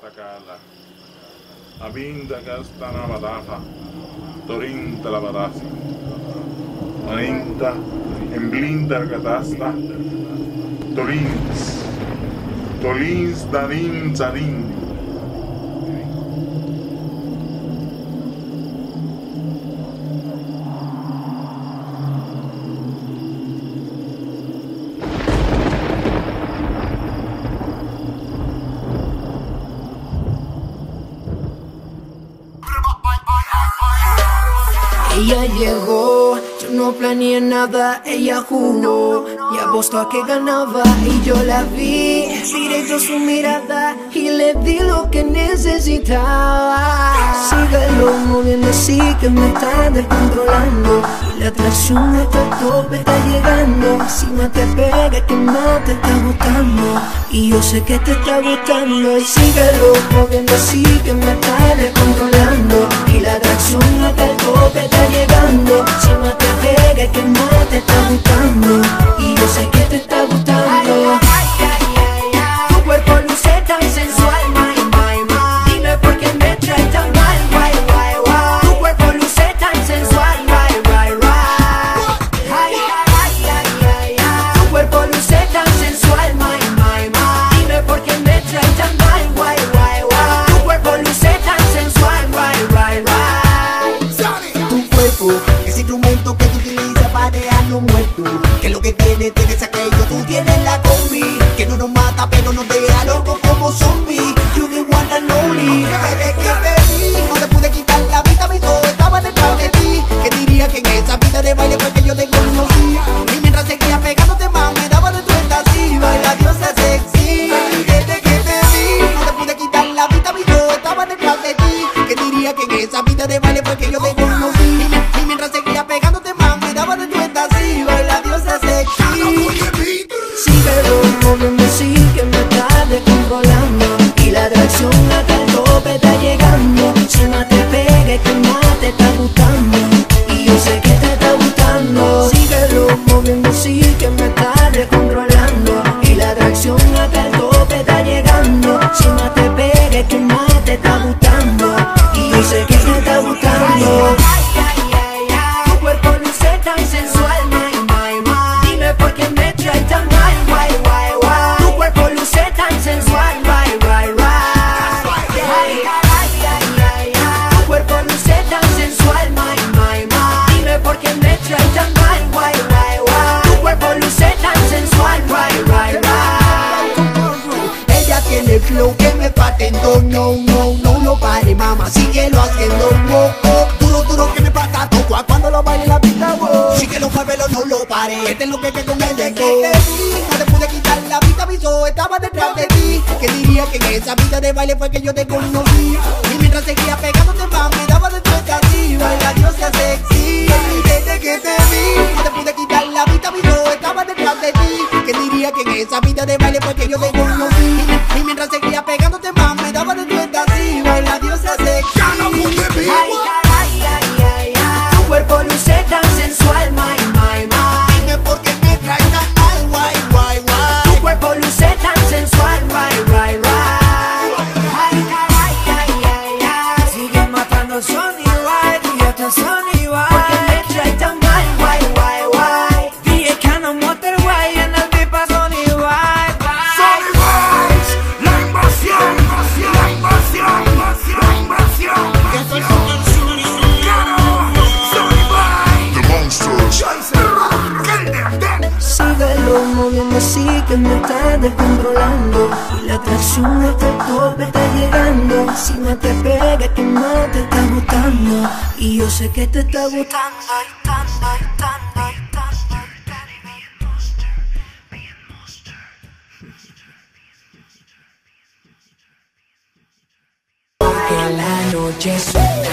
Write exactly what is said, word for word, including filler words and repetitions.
takala. Abinda gastana badaja. Torinta la badasi. Aninta emblinda gatasta. Torins. Tolins darin zarin. Ella llegó, yo no planeé nada, ella jugó y apostó a que ganaba y yo la vi directo a su mirada y le di lo que necesitaba. Síguelo moviendo así que me está descontrolando y la atracción hasta el tope está llegando. Si más te pega que más te está gustando y yo sé que te está gustando. Y síguelo moviendo así que me está descontrolando y la atracción hasta el tope está llegando. Si más te pega que más te está gustando y yo sé que te está gustando. Tu cuerpo luce tan sensual, my, my, my. Dime por qué me trae tan mal, guay, guay, guay. Tu cuerpo luce tan sensual, right, right, right. Ay, ay, ay, ay, ay. Tu cuerpo luce tan sensual, my, my, my. Dime por qué me trae tan mal, guay, guay, guay. Tu cuerpo luce tan sensual, right, right, right. Tu cuerpo es instrumento que tú utilizas para dejarlo muerto. Que lo que tiene, tienes aquello, tú tienes la combi. Que no nos mata pero nos deja locos como zombies. You the one and only. Desde que te vi, no te pude quitar la vista, mi todo estaba detrás de ti. Que diría que en esa pista de baile fue que yo te conocí. Y mientras seguía pegándote más, me daba de tu estación. Baila diosa sexy. Desde que te vi, no te pude quitar la vista, mi todo estaba detrás de ti. Que diría que en esa pista de baile fue que yo te conocí. Y mientras seguía pegándote más, me daba de tu estación. Baila diosa sexy. Síguelo moviendo así que me está descontrolando y la atracción hasta el tope está llegando. Si más te pega que más te está gustando y yo sé que te está gustando. Síguelo moviendo así que me está descontrolando y la atracción hasta el tope está llegando. Si más te pega que más te está gustando y yo sé que te está gustando. Tu cuerpo luce tan sensual, my, my, my. Dime por qué me trae tan mal, guay, guay, guay. Tu cuerpo luce tan sensual, right, right, right. Ay, ay, ay, ay, ay. Tu cuerpo luce tan sensual, my, my, my. Dime por qué me trae tan mal, guay, guay, guay. Tu cuerpo luce tan sensual, right, right, right. Ella tiene flow que me patentó, no, no, no lo pare, mamá, síguelo haciendo, oh, oh. Duro, duro que me pasa toco cuando lo baile la pista, oh. Síguelo, muévelo, no lo pare, este es lo que que con el de que no te pude quitar la vista, mi so estaba detrás de ti. Que diría que en esa pista de baile fue que yo te conocí. Y mientras seguía pegándote más, me daba de tu estación. Baila diosa sexy. Desde que te vi, no te pude quitar la vista, mi so estaba detrás de ti. Que diría que en esa pista de baile fue que yo te conocí. Y mientras seguía pegándote más, me daba de tu estación. Baila diosa sexy. Ay, ay, ay, ay, ay. Tu cuerpo luce tan sensual, my, my, my. Dime por qué me traes tan mal, guay, guay, guay. Tu cuerpo luce tan sensual, right, right, right. Ay, ay, ay, ay, ay. Sigue matando Sony White y hasta Sony White. Porque me trae tan mal, guay, guay, guay. Dije que no motor guay en el pipa Sony White. Sony White, la invasión, la invasión, la invasión. Síguelo moviendo así que me está descontrolando y la atracción hasta el tope está llegando. Si más te pega que más te está gustando y yo sé que te está gustando. Que la noche suena.